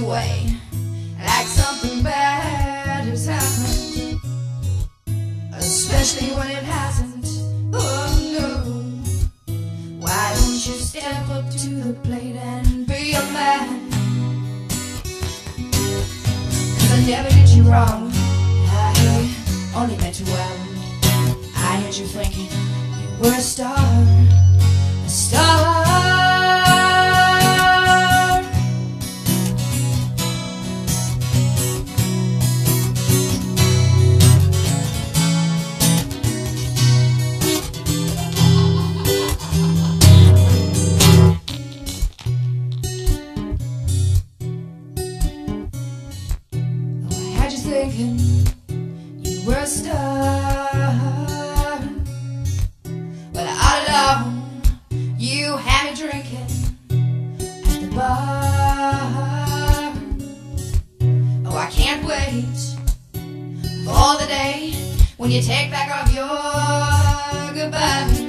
away like something bad has happened, especially when it hasn't. Oh no. Why don't you step up to the plate and be a man? 'Cause I never did you wrong, I only meant you well. I heard you thinking you were a star, a star. Thinking you were a star, but all along you had me drinking at the bar. Oh, I can't wait for the day when you take back off your goodbye.